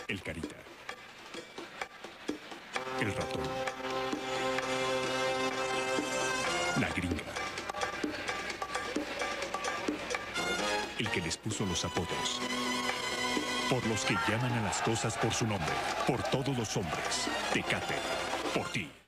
El Carita. El Ratón. La Gringa. El que les puso los apodos. Por los que llaman a las cosas por su nombre. Por todos los hombres. Tecate. Por ti.